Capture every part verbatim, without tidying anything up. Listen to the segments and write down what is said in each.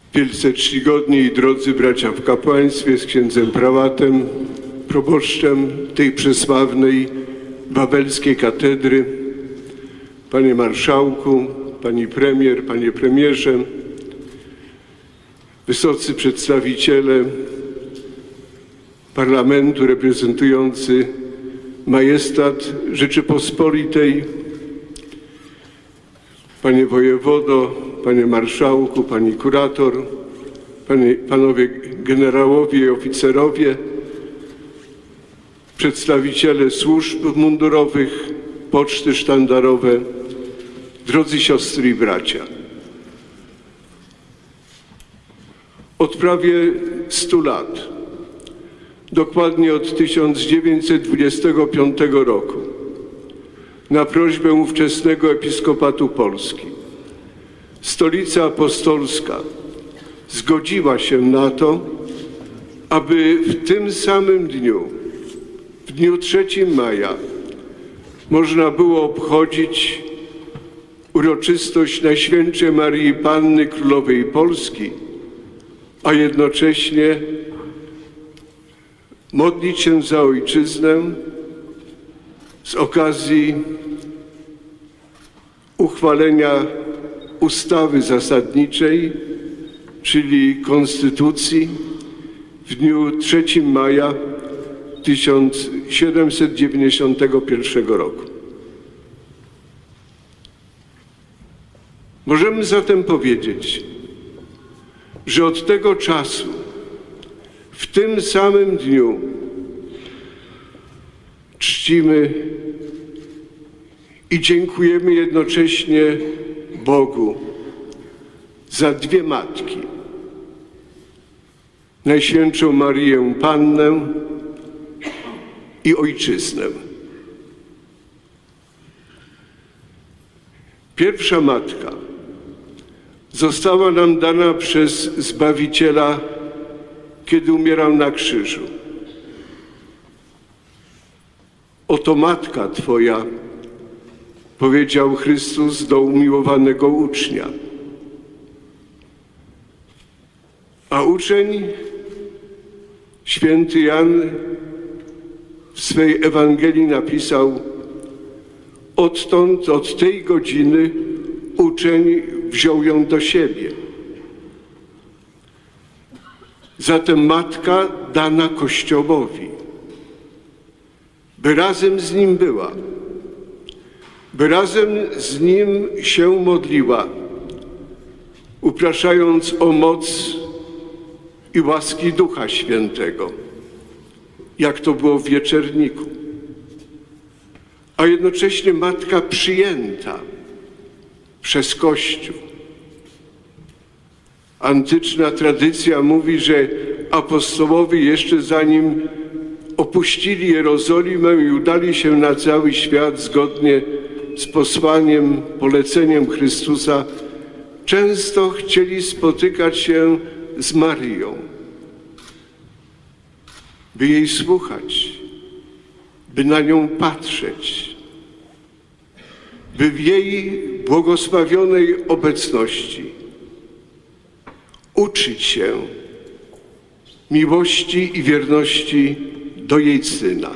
Wielce czcigodni i drodzy bracia w kapłaństwie, z księdzem prałatem, proboszczem tej przesławnej wawelskiej katedry, panie marszałku, pani premier, panie premierze, wysocy przedstawiciele parlamentu reprezentujący majestat Rzeczypospolitej, panie wojewodo, panie marszałku, pani kurator, panie, panowie generałowie i oficerowie, przedstawiciele służb mundurowych, poczty sztandarowe, drodzy siostry i bracia. Od prawie stu lat, dokładnie od tysiąc dziewięćset dwudziestego piątego roku, na prośbę ówczesnego episkopatu Polski, Stolica Apostolska zgodziła się na to, aby w tym samym dniu, w dniu trzeciego maja, można było obchodzić uroczystość Najświętszej Maryi Panny Królowej Polski, a jednocześnie modlić się za ojczyznę z okazji uchwalenia ustawy zasadniczej, czyli Konstytucji, w dniu trzeciego maja tysiąc siedemset dziewięćdziesiątego pierwszego roku. Możemy zatem powiedzieć, że od tego czasu, w tym samym dniu, czcimy i dziękujemy jednocześnie Bogu za dwie matki, Najświętszą Marię Pannę i Ojczyznę. Pierwsza matka została nam dana przez Zbawiciela, kiedy umierał na krzyżu. Oto matka Twoja, powiedział Chrystus do umiłowanego ucznia. A uczeń, święty Jan, w swej Ewangelii napisał: odtąd, od tej godziny uczeń wziął ją do siebie. Zatem matka dana Kościołowi, by razem z nim była, by razem z nim się modliła, upraszając o moc i łaski Ducha Świętego, jak to było w wieczerniku, a jednocześnie matka przyjęta przez Kościół. Antyczna tradycja mówi, że apostołowie jeszcze zanim opuścili Jerozolimę i udali się na cały świat zgodnie z posłaniem, poleceniem Chrystusa, często chcieli spotykać się z Maryją, by jej słuchać, by na nią patrzeć, by w jej błogosławionej obecności uczyć się miłości i wierności do jej Syna.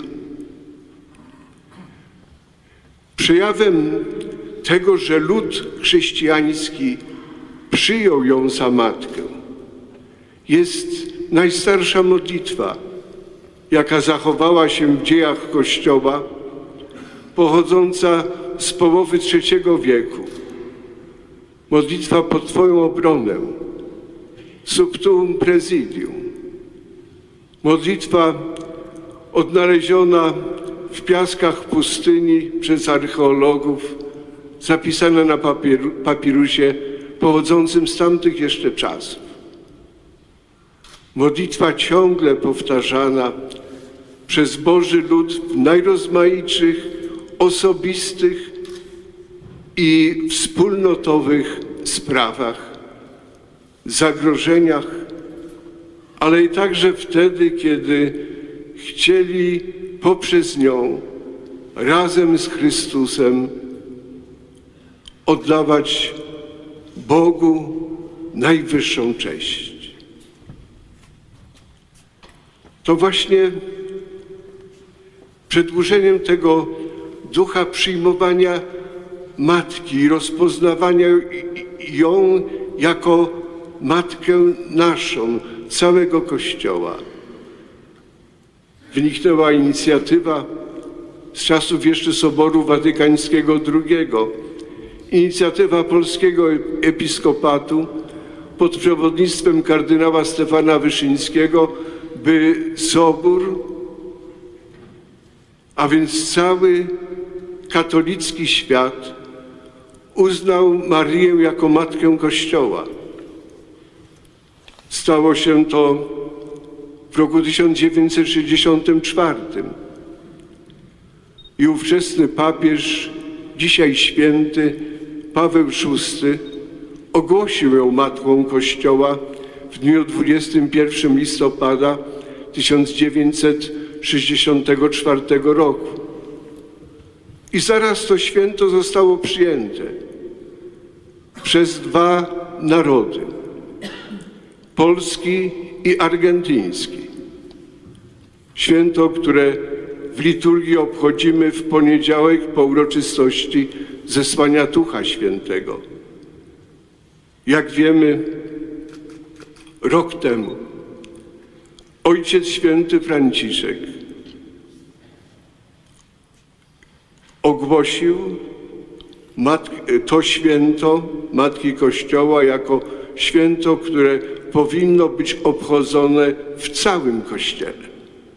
Przejawem tego, że lud chrześcijański przyjął ją za matkę, jest najstarsza modlitwa, jaka zachowała się w dziejach Kościoła, pochodząca z połowy trzeciego wieku. Modlitwa pod Twoją obronę, Subtuum Praesidium. Modlitwa odnaleziona w piaskach pustyni przez archeologów, zapisana na papiru, papirusie pochodzącym z tamtych jeszcze czasów. Modlitwa ciągle powtarzana przez Boży lud w najrozmaitszych, osobistych i wspólnotowych sprawach, zagrożeniach, ale i także wtedy, kiedy chcieli poprzez nią razem z Chrystusem oddawać Bogu najwyższą cześć. To właśnie przedłużeniem tego ducha przyjmowania Matki i rozpoznawania ją jako Matkę naszą, całego Kościoła, wyniknęła inicjatywa z czasów jeszcze Soboru Watykańskiego drugiego, inicjatywa polskiego episkopatu pod przewodnictwem kardynała Stefana Wyszyńskiego, by Sobór, a więc cały katolicki świat, uznał Marię jako Matkę Kościoła. Stało się to w roku tysiąc dziewięćset sześćdziesiątym czwartym i ówczesny papież, dzisiaj święty Paweł szósty, ogłosił ją Matką Kościoła w dniu dwudziestego pierwszego listopada tysiąc dziewięćset sześćdziesiątego czwartego roku. I zaraz to święto zostało przyjęte przez dwa narody, polski i argentyński. Święto, które w liturgii obchodzimy w poniedziałek po uroczystości zesłania Ducha Świętego. Jak wiemy, rok temu Ojciec Święty Franciszek ogłosił to święto Matki Kościoła jako święto, które powinno być obchodzone w całym Kościele.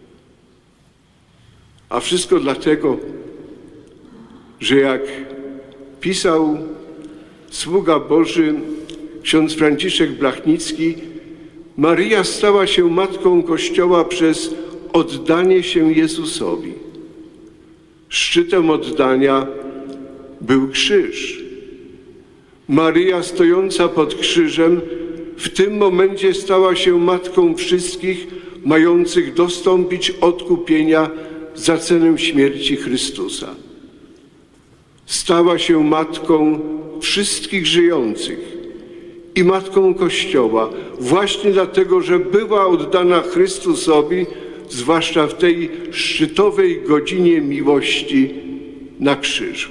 A wszystko dlatego, że jak pisał sługa Boży ksiądz Franciszek Blachnicki, Maryja stała się Matką Kościoła przez oddanie się Jezusowi. Szczytem oddania był krzyż. Maryja stojąca pod krzyżem w tym momencie stała się Matką wszystkich mających dostąpić odkupienia za cenę śmierci Chrystusa. Stała się Matką wszystkich żyjących i Matką Kościoła właśnie dlatego, że była oddana Chrystusowi, zwłaszcza w tej szczytowej godzinie miłości na krzyżu.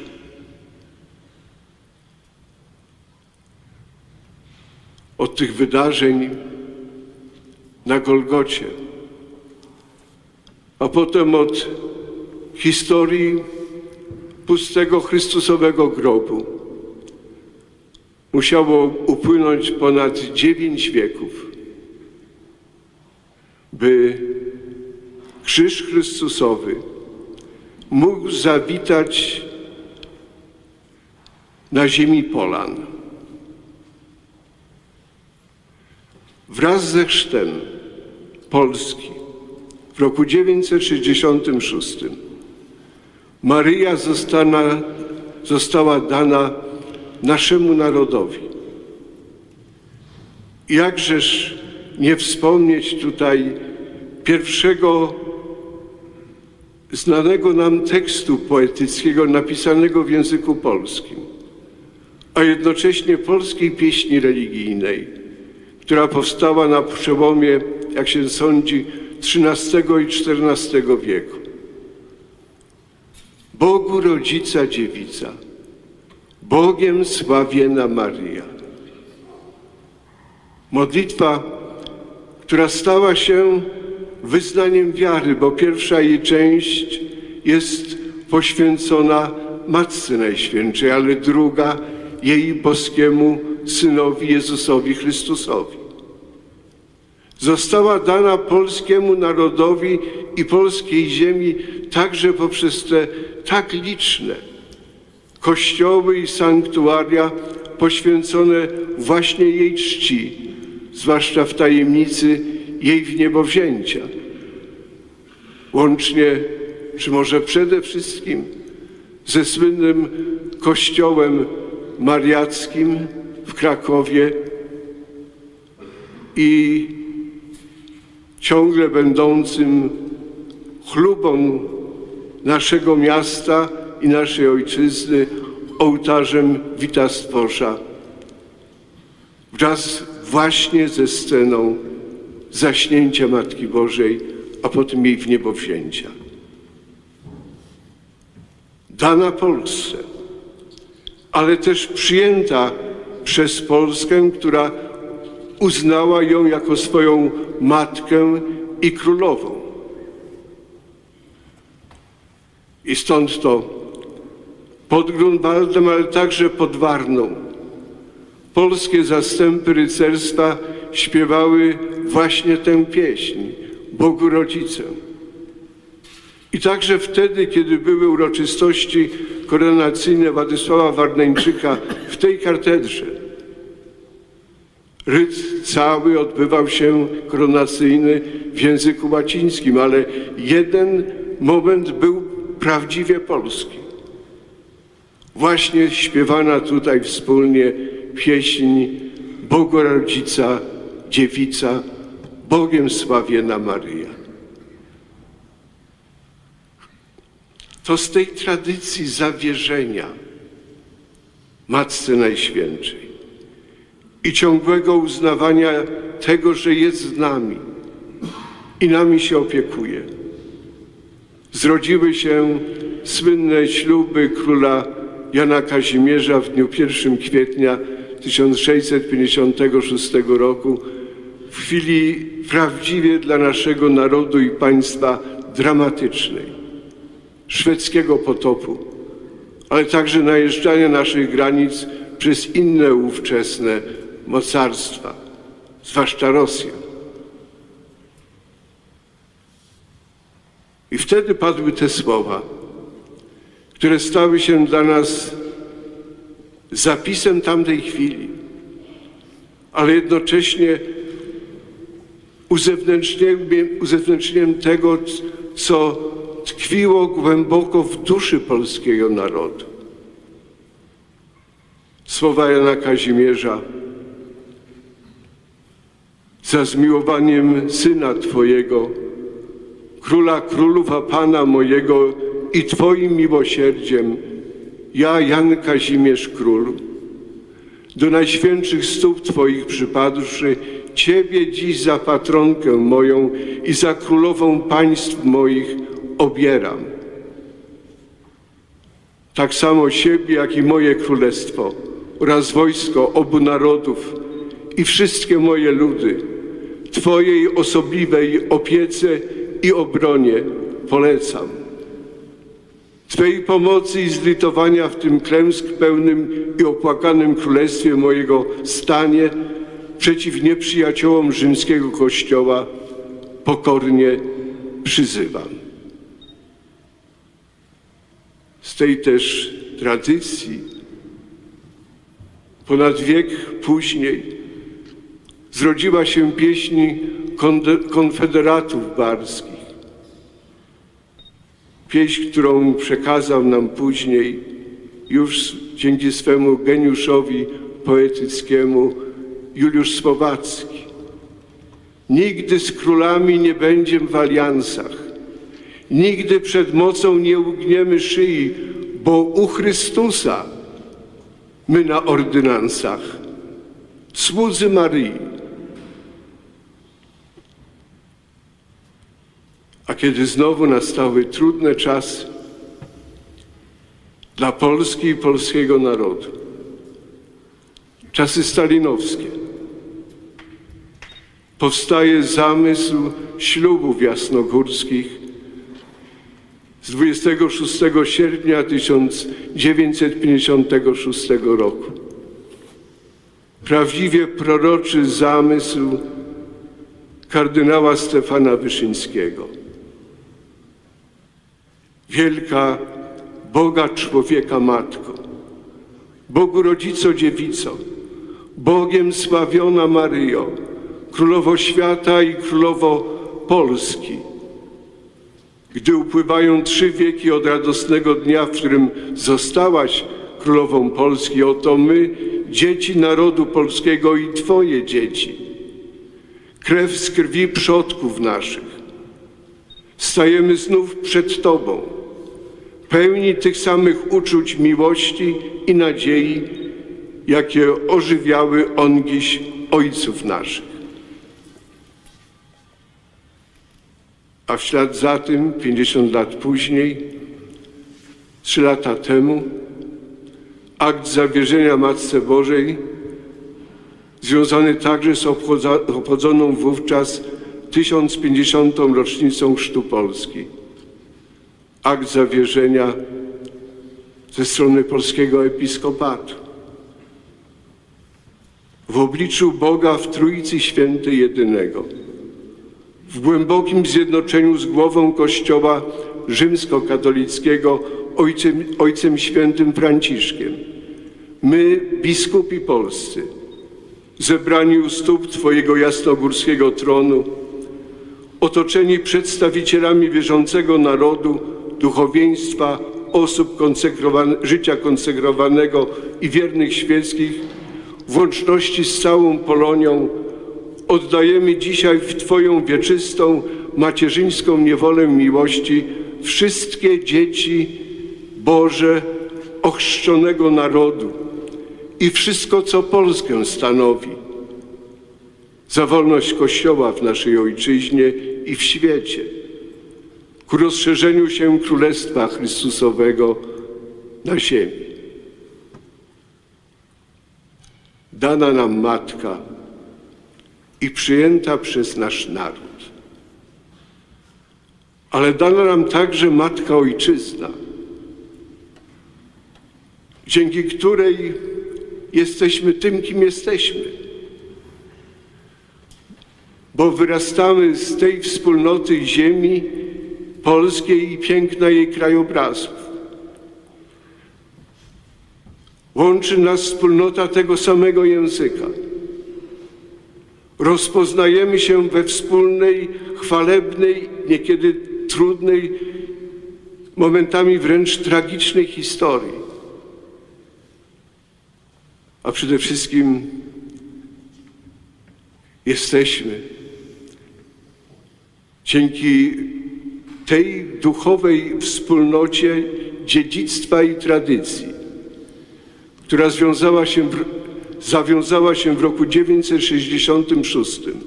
Od tych wydarzeń na Golgocie, a potem od historii pustego Chrystusowego grobu musiało upłynąć ponad dziewięć wieków, by krzyż Chrystusowy mógł zawitać na ziemi Polan. Wraz ze chrztem Polski w roku tysiąc dziewięćset sześćdziesiątym szóstym Maryja zostana, została dana naszemu narodowi. Jakżeż nie wspomnieć tutaj pierwszego znanego nam tekstu poetyckiego napisanego w języku polskim, a jednocześnie polskiej pieśni religijnej, która powstała na przełomie, jak się sądzi, trzynastego i czternastego wieku. Bogu rodzica dziewica, Bogiem sławiena Maryja. Modlitwa, która stała się wyznaniem wiary, bo pierwsza jej część jest poświęcona Matce Najświętszej, ale druga jej boskiemu Synowi Jezusowi Chrystusowi. Została dana polskiemu narodowi i polskiej ziemi także poprzez te tak liczne kościoły i sanktuaria poświęcone właśnie jej czci, zwłaszcza w tajemnicy jej wniebowzięcia. Łącznie, czy może przede wszystkim ze słynnym kościołem mariackim w Krakowie i ciągle będącym chlubą naszego miasta i naszej ojczyzny ołtarzem Wita Stworza. Wraz właśnie ze sceną zaśnięcia Matki Bożej, a potem jej wniebowzięcia. Dana Polsce, ale też przyjęta przez Polskę, która uznała ją jako swoją matkę i królową. I stąd to pod Grunwaldem, ale także pod Warną polskie zastępy rycerstwa śpiewały właśnie tę pieśń, Bogu Rodzicę. I także wtedy, kiedy były uroczystości koronacyjne Władysława Warneńczyka w tej katedrze, ryt cały odbywał się koronacyjny w języku łacińskim, ale jeden moment był prawdziwie polski. Właśnie śpiewana tutaj wspólnie pieśń Bogu Rodzica, Dziewica, Bogiem sławiona Maryja. To z tej tradycji zawierzenia Matce Najświętszej i ciągłego uznawania tego, że jest z nami i nami się opiekuje, zrodziły się słynne śluby króla Jana Kazimierza w dniu pierwszego kwietnia tysiąc sześćset pięćdziesiątego szóstego roku, w chwili prawdziwie dla naszego narodu i państwa dramatycznej, szwedzkiego potopu, ale także najeżdżania naszych granic przez inne ówczesne mocarstwa, zwłaszcza Rosję. I wtedy padły te słowa, które stały się dla nas zapisem tamtej chwili, ale jednocześnie uzewnętrznieniem, uzewnętrznieniem tego, co tkwiło głęboko w duszy polskiego narodu. Słowa Jana Kazimierza: za zmiłowaniem Syna Twojego, Króla Królów, a Pana mojego i Twoim miłosierdziem, ja, Jan Kazimierz Król, do najświętszych stóp Twoich przypadłszy, Ciebie dziś za patronkę moją i za królową państw moich obieram. Tak samo siebie, jak i moje królestwo oraz wojsko obu narodów i wszystkie moje ludy Twojej osobliwej opiece i obronie polecam. Twej pomocy i zlitowania w tym klęsk pełnym i opłakanym królestwie mojego stanie przeciw nieprzyjaciołom rzymskiego Kościoła pokornie przyzywam. Z tej też tradycji ponad wiek później zrodziła się pieśń konfederatów barskich. Pieśń, którą przekazał nam później już dzięki swemu geniuszowi poetyckiemu Juliusz Słowacki. Nigdy z królami nie będziemy w aliansach, nigdy przed mocą nie ugniemy szyi, bo u Chrystusa my na ordynansach, słudzy Maryi. A kiedy znowu nastały trudne czasy dla Polski i polskiego narodu, czasy stalinowskie, powstaje zamysł ślubów jasnogórskich z dwudziestego szóstego sierpnia tysiąc dziewięćset pięćdziesiątego szóstego roku. Prawdziwie proroczy zamysł kardynała Stefana Wyszyńskiego. Wielka Boga człowieka Matko, Bogu Rodzico Dziewico, Bogiem sławiona Maryjo, Królowo Świata i Królowo Polski. Gdy upływają trzy wieki od radosnego dnia, w którym zostałaś Królową Polski, oto my, dzieci narodu polskiego i Twoje dzieci, krew z krwi przodków naszych, stajemy znów przed Tobą, pełni tych samych uczuć miłości i nadziei, jakie ożywiały ongiś ojców naszych. A w ślad za tym, pięćdziesiąt lat później, trzy lata temu, akt zawierzenia Matce Bożej, związany także z obchodzoną wówczas tysiąc pięćdziesiątą rocznicą chrztu Polski. Akt zawierzenia ze strony polskiego episkopatu. W obliczu Boga w Trójcy Świętej jedynego, w głębokim zjednoczeniu z głową Kościoła rzymskokatolickiego, Ojcem, Ojcem Świętym Franciszkiem, my, biskupi polscy, zebrani u stóp Twojego jasnogórskiego tronu, otoczeni przedstawicielami wierzącego narodu, duchowieństwa, osób konsekrowane, życia konsekrowanego i wiernych świeckich, w łączności z całą Polonią, oddajemy dzisiaj w Twoją wieczystą, macierzyńską niewolę miłości wszystkie dzieci Boże ochrzczonego narodu i wszystko, co Polskę stanowi, za wolność Kościoła w naszej ojczyźnie i w świecie, ku rozszerzeniu się Królestwa Chrystusowego na ziemi. Dana nam Matka i przyjęta przez nasz naród, ale dana nam także Matka Ojczyzna, dzięki której jesteśmy tym, kim jesteśmy, bo wyrastamy z tej wspólnoty ziemi polskiej i piękna jej krajobrazów. Łączy nas wspólnota tego samego języka. Rozpoznajemy się we wspólnej, chwalebnej, niekiedy trudnej, momentami wręcz tragicznej historii. A przede wszystkim jesteśmy dzięki tej duchowej wspólnocie dziedzictwa i tradycji, która związała się w, zawiązała się w roku dziewięćset sześćdziesiątym szóstym.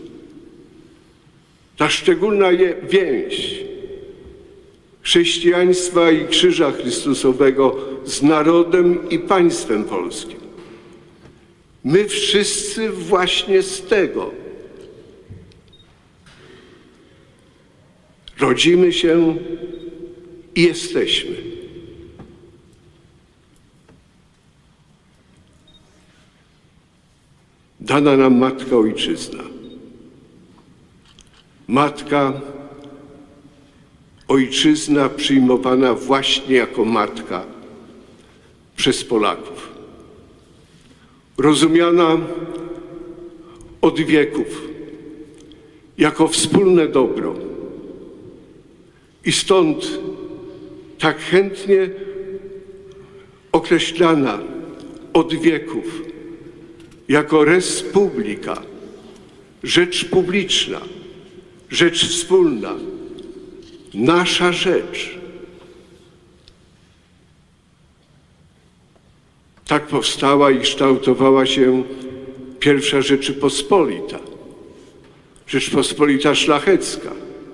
Ta szczególna je, więź chrześcijaństwa i Krzyża Chrystusowego z narodem i państwem polskim. My wszyscy właśnie z tego rodzimy się i jesteśmy. Dana nam Matka Ojczyzna. Matka Ojczyzna przyjmowana właśnie jako matka przez Polaków. Rozumiana od wieków jako wspólne dobro. I stąd tak chętnie określana od wieków jako res publica, rzecz publiczna, rzecz wspólna, nasza rzecz. Tak powstała i kształtowała się pierwsza Rzeczypospolita, Rzeczpospolita szlachecka.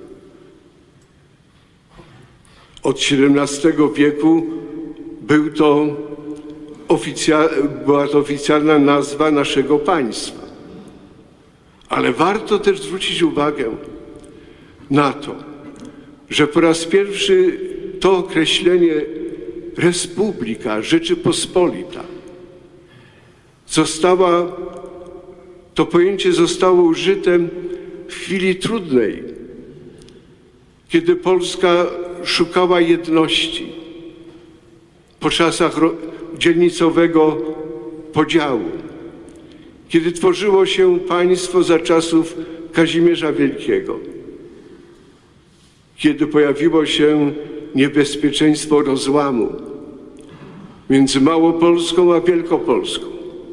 Od siedemnastego wieku był to oficja, była to oficjalna nazwa naszego państwa. Ale warto też zwrócić uwagę na to, że po raz pierwszy to określenie Republika, Rzeczypospolita została, to pojęcie zostało użyte w chwili trudnej, kiedy Polska szukała jedności po czasach dzielnicowego podziału, kiedy tworzyło się państwo za czasów Kazimierza Wielkiego, kiedy pojawiło się niebezpieczeństwo rozłamu między Małopolską a Wielkopolską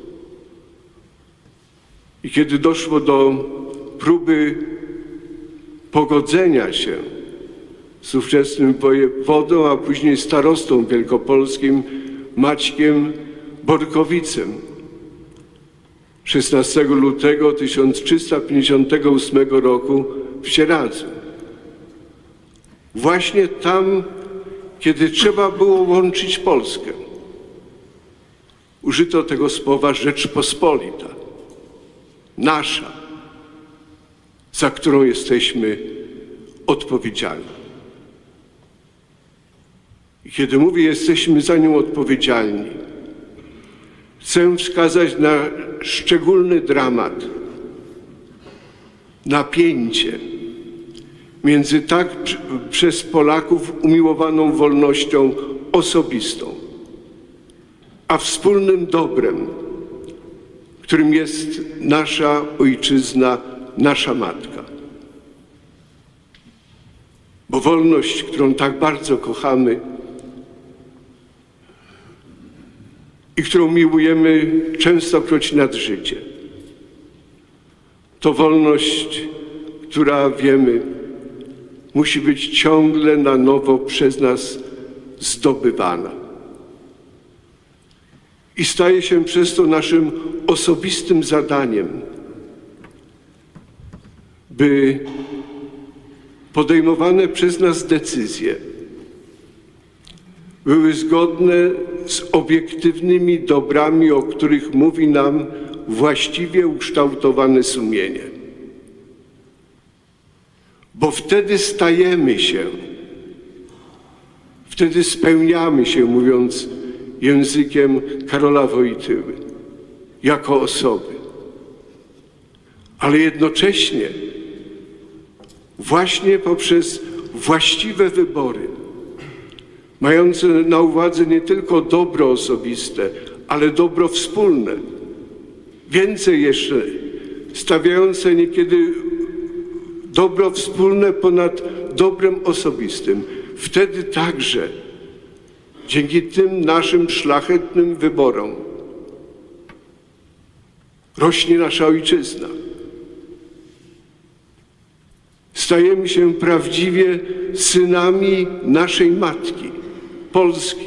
i kiedy doszło do próby pogodzenia się z ówczesnym wojewodą, a później starostą wielkopolskim Maćkiem Borkowicem. szesnastego lutego tysiąc trzysta pięćdziesiątego ósmego roku w Sieradzu. Właśnie tam, kiedy trzeba było łączyć Polskę, użyto tego słowa Rzeczpospolita, nasza, za którą jesteśmy odpowiedzialni. I kiedy mówię, jesteśmy za nią odpowiedzialni, chcę wskazać na szczególny dramat, napięcie między tak przez Polaków umiłowaną wolnością osobistą, a wspólnym dobrem, którym jest nasza ojczyzna, nasza matka. Bo wolność, którą tak bardzo kochamy i którą miłujemy częstokroć nad życie, to wolność, która, wiemy, musi być ciągle na nowo przez nas zdobywana. I staje się przez to naszym osobistym zadaniem, by podejmowane przez nas decyzje były zgodne z obiektywnymi dobrami, o których mówi nam właściwie ukształtowane sumienie. Bo wtedy stajemy się, wtedy spełniamy się, mówiąc językiem Karola Wojtyły, jako osoby. Ale jednocześnie właśnie poprzez właściwe wybory, mające na uwadze nie tylko dobro osobiste, ale dobro wspólne, więcej jeszcze, stawiające niekiedy dobro wspólne ponad dobrem osobistym. Wtedy także, dzięki tym naszym szlachetnym wyborom, rośnie nasza ojczyzna. Stajemy się prawdziwie synami naszej matki, Polski.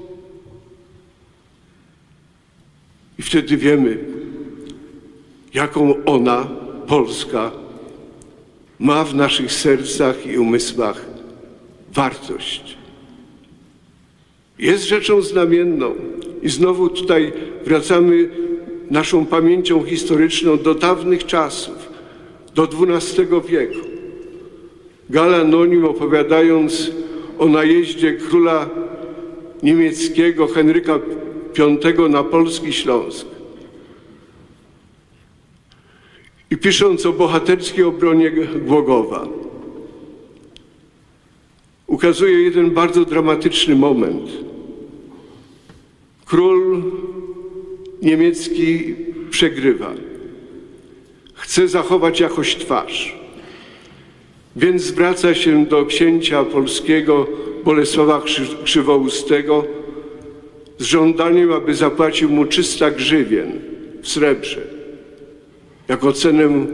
I wtedy wiemy, jaką ona, Polska, ma w naszych sercach i umysłach wartość. Jest rzeczą znamienną i znowu tutaj wracamy naszą pamięcią historyczną do dawnych czasów, do dwunastego wieku. Gall Anonim, opowiadając o najeździe króla niemieckiego Henryka Piątego na polski Śląsk i pisząc o bohaterskiej obronie Głogowa, ukazuje jeden bardzo dramatyczny moment. Król niemiecki przegrywa. Chce zachować jakoś twarz, więc zwraca się do księcia polskiego Bolesława Krzywoustego z żądaniem, aby zapłacił mu trzysta grzywien w srebrze jako cenę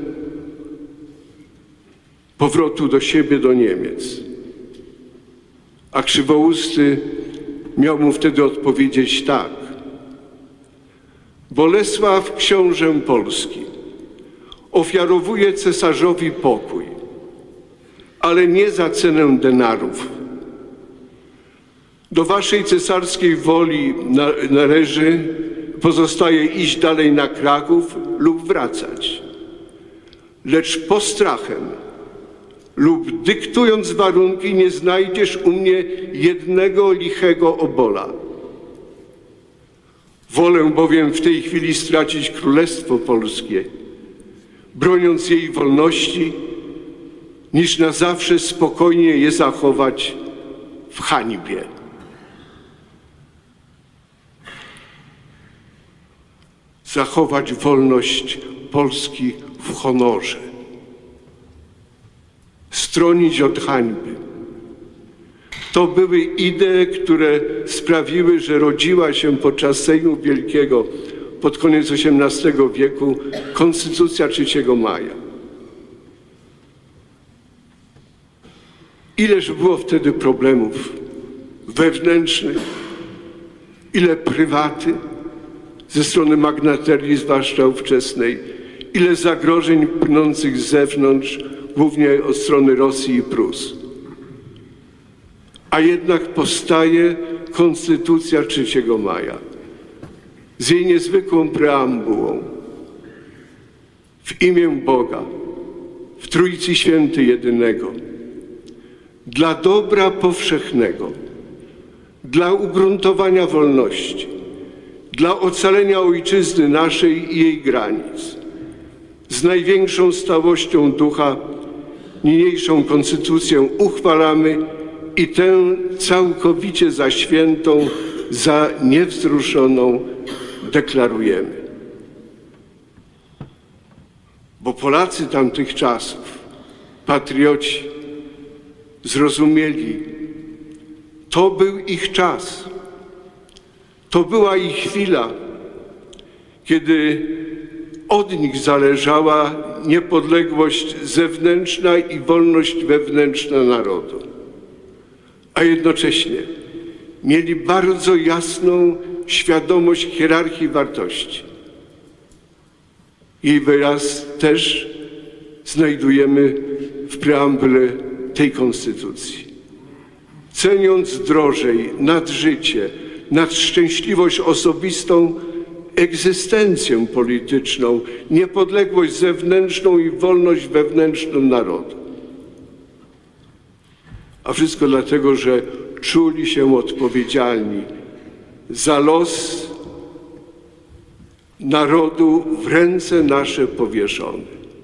powrotu do siebie, do Niemiec. A Krzywousty miał mu wtedy odpowiedzieć tak: Bolesław, książę Polski, ofiarowuje cesarzowi pokój, ale nie za cenę denarów. Do waszej cesarskiej woli należy, pozostaje iść dalej na Kraków lub wracać. Lecz postrachem lub dyktując warunki nie znajdziesz u mnie jednego lichego obola. Wolę bowiem w tej chwili stracić Królestwo Polskie, broniąc jej wolności, niż na zawsze spokojnie je zachować w hańbie. Zachować wolność Polski w honorze. Stronić od hańby. To były idee, które sprawiły, że rodziła się podczas Sejmu Wielkiego pod koniec osiemnastego wieku Konstytucja trzeciego maja. Ileż było wtedy problemów wewnętrznych, ile prywaty, ze strony magnaterii, zwłaszcza ówczesnej, ile zagrożeń płynących z zewnątrz, głównie od strony Rosji i Prus. A jednak powstaje Konstytucja trzeciego maja z jej niezwykłą preambułą. W imię Boga, w Trójcy Świętej Jedynego, dla dobra powszechnego, dla ugruntowania wolności, dla ocalenia ojczyzny naszej i jej granic, z największą stałością ducha niniejszą konstytucję uchwalamy i tę całkowicie za świętą, za niewzruszoną deklarujemy. Bo Polacy tamtych czasów, patrioci, zrozumieli, to był ich czas, to była ich chwila, kiedy od nich zależała niepodległość zewnętrzna i wolność wewnętrzna narodu. A jednocześnie mieli bardzo jasną świadomość hierarchii wartości. Jej wyraz też znajdujemy w preambule tej konstytucji. Ceniąc drożej nad życie, nad szczęśliwość osobistą, egzystencję polityczną, niepodległość zewnętrzną i wolność wewnętrzną narodu. A wszystko dlatego, że czuli się odpowiedzialni za los narodu w ręce nasze powierzony.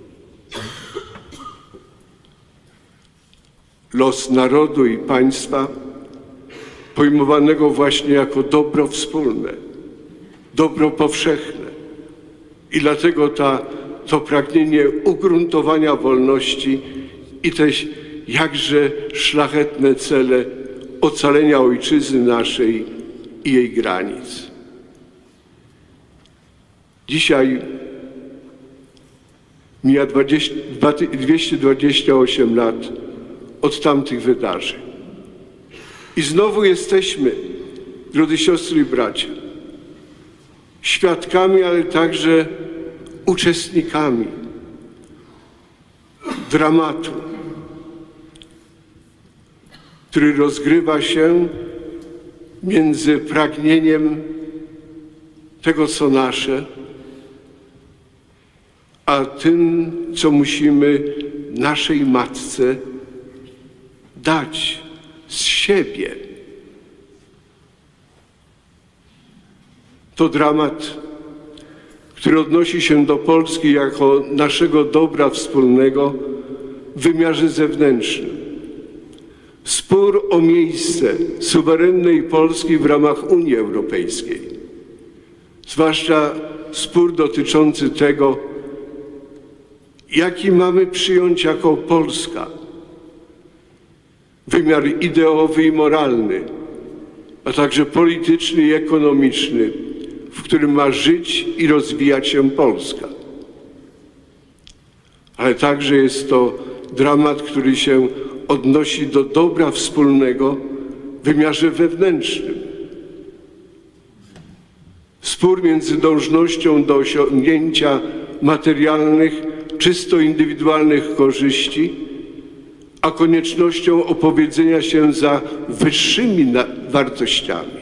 Los narodu i państwa pojmowanego właśnie jako dobro wspólne, dobro powszechne. I dlatego ta, to pragnienie ugruntowania wolności i też jakże szlachetne cele ocalenia ojczyzny naszej i jej granic. Dzisiaj mija dwieście dwadzieścia osiem lat od tamtych wydarzeń. I znowu jesteśmy, drodzy siostry i bracia, świadkami, ale także uczestnikami dramatu, który rozgrywa się między pragnieniem tego, co nasze, a tym, co musimy naszej matce dać z siebie. To dramat, który odnosi się do Polski jako naszego dobra wspólnego w wymiarze zewnętrznym. Spór o miejsce suwerennej Polski w ramach Unii Europejskiej. Zwłaszcza spór dotyczący tego, jaki mamy przyjąć jako Polska wymiar ideowy i moralny, a także polityczny i ekonomiczny, w którym ma żyć i rozwijać się Polska. Ale także jest to dramat, który się odnosi do dobra wspólnego w wymiarze wewnętrznym. Spór między dążnością do osiągnięcia materialnych, czysto indywidualnych korzyści, a koniecznością opowiedzenia się za wyższymi wartościami,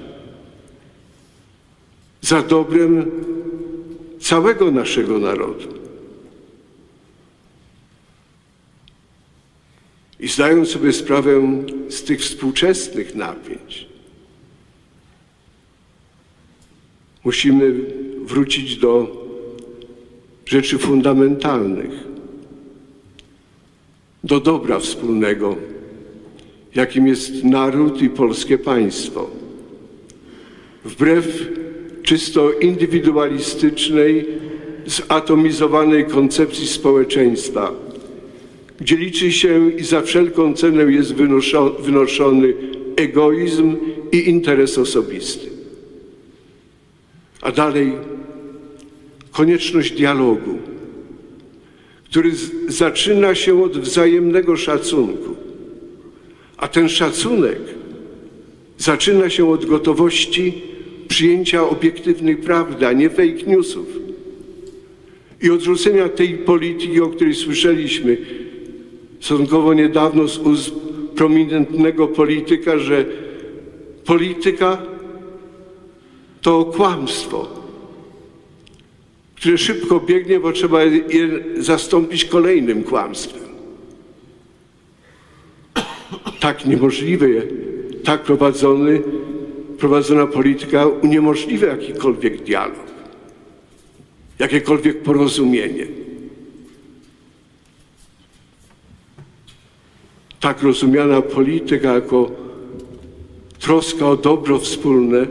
za dobrem całego naszego narodu. I zdając sobie sprawę z tych współczesnych napięć, musimy wrócić do rzeczy fundamentalnych, do dobra wspólnego, jakim jest naród i polskie państwo. Wbrew czysto indywidualistycznej, zatomizowanej koncepcji społeczeństwa, gdzie liczy się i za wszelką cenę jest wynoszony egoizm i interes osobisty. A dalej konieczność dialogu, który zaczyna się od wzajemnego szacunku, a ten szacunek zaczyna się od gotowości przyjęcia obiektywnej prawdy, a nie fake newsów. I odrzucenia tej polityki, o której słyszeliśmy stosunkowo niedawno z ust prominentnego polityka, że polityka to kłamstwo, które szybko biegnie, bo trzeba je zastąpić kolejnym kłamstwem. Tak niemożliwe, tak prowadzony, prowadzona polityka uniemożliwia jakikolwiek dialog, jakiekolwiek porozumienie. Tak rozumiana polityka jako troska o dobro wspólne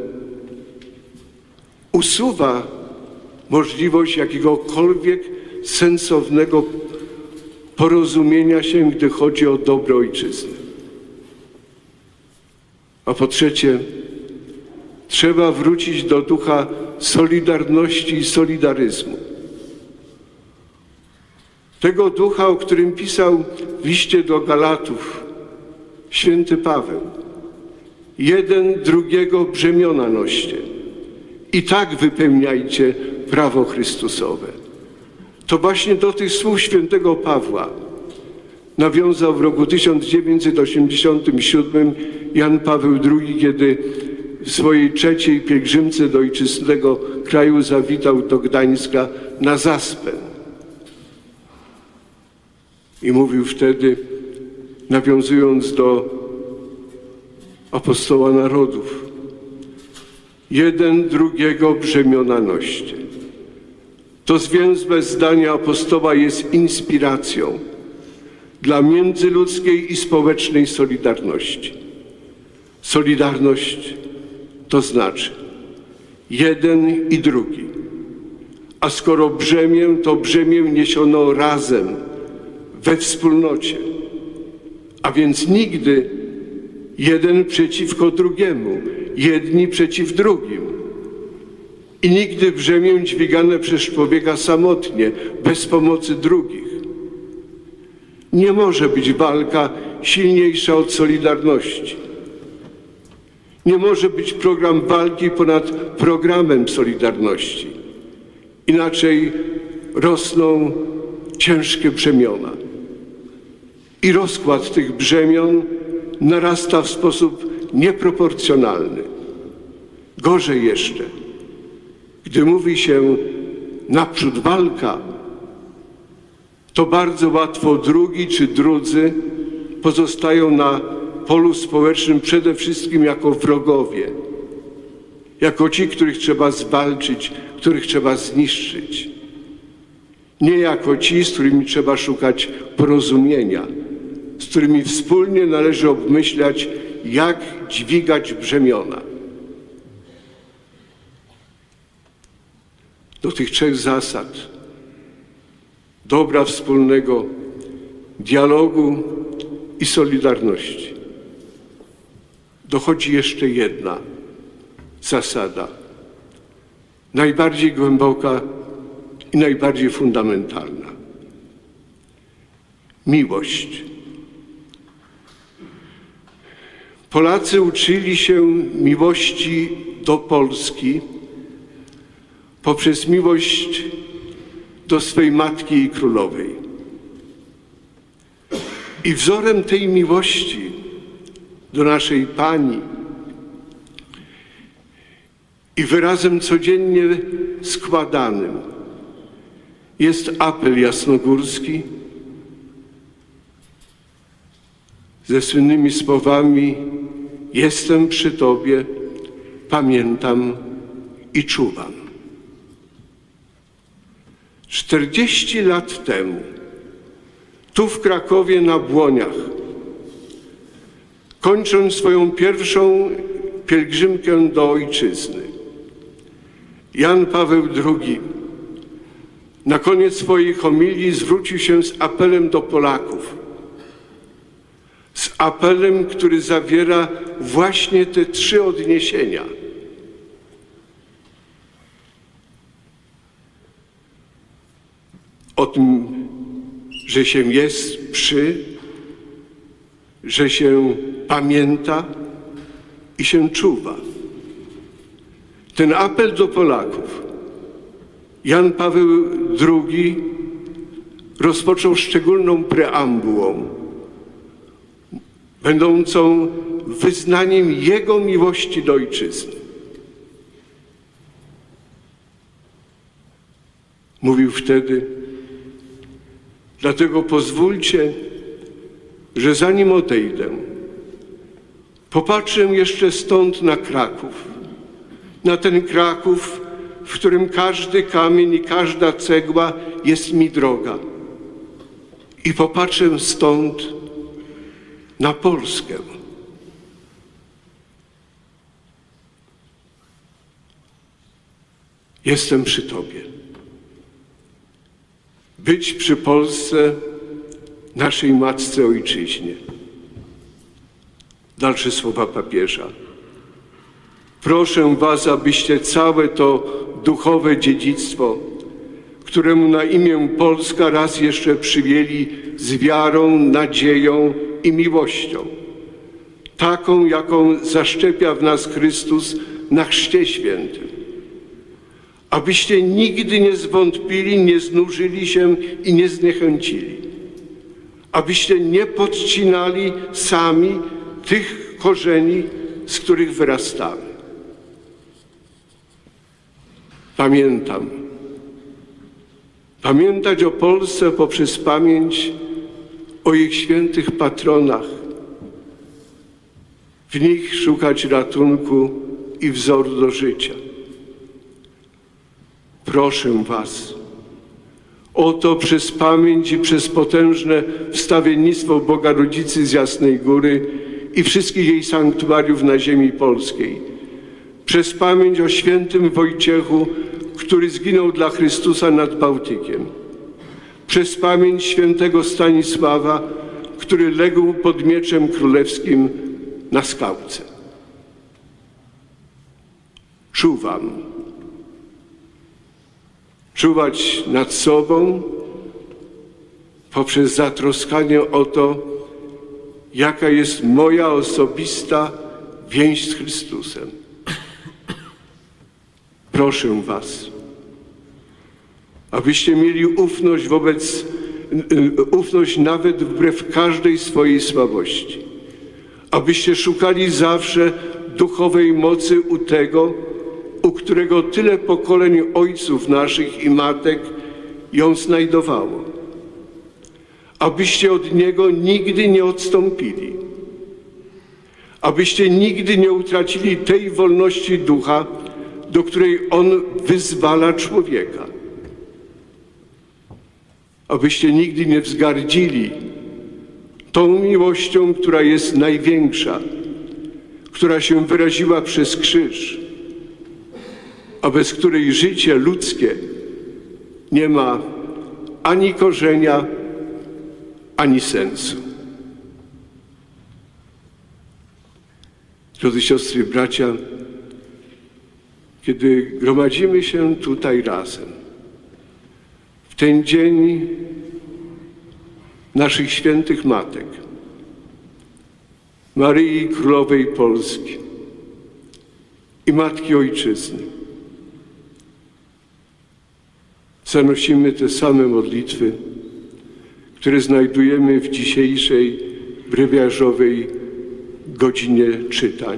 usuwa możliwość jakiegokolwiek sensownego porozumienia się, gdy chodzi o dobro ojczyzny. A po trzecie, trzeba wrócić do ducha solidarności i solidaryzmu. Tego ducha, o którym pisał w liście do Galatów święty Paweł. Jeden drugiego brzemiona noście i tak wypełniajcie prawo Chrystusowe. To właśnie do tych słów świętego Pawła nawiązał w roku tysiąc dziewięćset osiemdziesiątym siódmym Jan Paweł drugi, kiedy w swojej trzeciej pielgrzymce do ojczystego kraju zawitał do Gdańska na zaspę. I mówił wtedy, nawiązując do apostoła narodów: jeden drugiego brzemiona noście. To zwięzłe zdanie apostoła jest inspiracją dla międzyludzkiej i społecznej solidarności. Solidarność to znaczy jeden i drugi. A skoro brzemię, to brzemię niesiono razem, we wspólnocie. A więc nigdy jeden przeciwko drugiemu, jedni przeciw drugim. I nigdy brzemię dźwigane przez człowieka samotnie, bez pomocy drugich. Nie może być walka silniejsza od solidarności. Nie może być program walki ponad programem solidarności. Inaczej rosną ciężkie brzemiona. I rozkład tych brzemion narasta w sposób nieproporcjonalny. Gorzej jeszcze, gdy mówi się naprzód walka, to bardzo łatwo drugi czy drudzy pozostają na polu społecznym przede wszystkim jako wrogowie, jako ci, których trzeba zwalczyć, których trzeba zniszczyć. Nie jako ci, z którymi trzeba szukać porozumienia, z którymi wspólnie należy obmyślać, jak dźwigać brzemiona. Do tych trzech zasad dobra wspólnego, dialogu i solidarności dochodzi jeszcze jedna zasada, najbardziej głęboka i najbardziej fundamentalna. Miłość. Polacy uczyli się miłości do Polski poprzez miłość do swej matki i królowej. I wzorem tej miłości do naszej Pani i wyrazem codziennie składanym jest apel jasnogórski ze słynnymi słowami: jestem przy Tobie, pamiętam i czuwam. Czterdzieści lat temu, tu w Krakowie na Błoniach, kończąc swoją pierwszą pielgrzymkę do ojczyzny, Jan Paweł drugi na koniec swojej homilii zwrócił się z apelem do Polaków. Z apelem, który zawiera właśnie te trzy odniesienia. O tym, że się jest przy, że się pamięta i się czuwa. Ten apel do Polaków Jan Paweł drugi rozpoczął szczególną preambułą, będącą wyznaniem Jego miłości do Ojczyzny. Mówił wtedy: dlatego pozwólcie, że zanim odejdę, popatrzę jeszcze stąd na Kraków, na ten Kraków, w którym każdy kamień i każda cegła jest mi droga. I popatrzę stąd na Polskę. Jestem przy Tobie. Być przy Polsce, naszej Matce Ojczyźnie. Dalsze słowa papieża. Proszę Was, abyście całe to duchowe dziedzictwo, któremu na imię Polska raz jeszcze przyjęli z wiarą, nadzieją i miłością, taką, jaką zaszczepia w nas Chrystus na Chrzcie Świętym. Abyście nigdy nie zwątpili, nie znużyli się i nie zniechęcili. Abyście nie podcinali sami tych korzeni, z których wyrastamy. Pamiętam. Pamiętać o Polsce poprzez pamięć o ich świętych patronach. W nich szukać ratunku i wzoru do życia. Proszę Was, oto przez pamięć i przez potężne wstawiennictwo Boga Rodzicy z Jasnej Góry i wszystkich jej sanktuariów na ziemi polskiej, przez pamięć o świętym Wojciechu, który zginął dla Chrystusa nad Bałtykiem, przez pamięć świętego Stanisława, który legł pod mieczem królewskim na Skałce. Czuwam. Czuwać nad sobą poprzez zatroskanie o to, jaka jest moja osobista więź z Chrystusem. Proszę Was, abyście mieli ufność wobec, ufność nawet wbrew każdej swojej słabości. Abyście szukali zawsze duchowej mocy u tego, u którego tyle pokoleń ojców naszych i matek ją znajdowało. Abyście od Niego nigdy nie odstąpili. Abyście nigdy nie utracili tej wolności ducha, do której On wyzwala człowieka. Abyście nigdy nie wzgardzili tą miłością, która jest największa, która się wyraziła przez krzyż, a bez której życie ludzkie nie ma ani korzenia, ani sensu. Drodzy siostry i bracia, kiedy gromadzimy się tutaj razem, w ten dzień naszych świętych matek, Maryi Królowej Polski i Matki Ojczyzny, zanosimy te same modlitwy, które znajdujemy w dzisiejszej brewiarzowej godzinie czytań.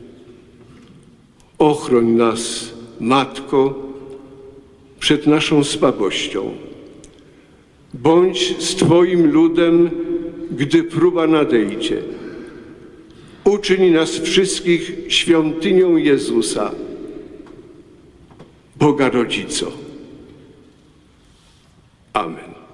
Ochroń nas, Matko, przed naszą słabością. Bądź z Twoim ludem, gdy próba nadejdzie. Uczyń nas wszystkich świątynią Jezusa, Boga Rodzico. Amen.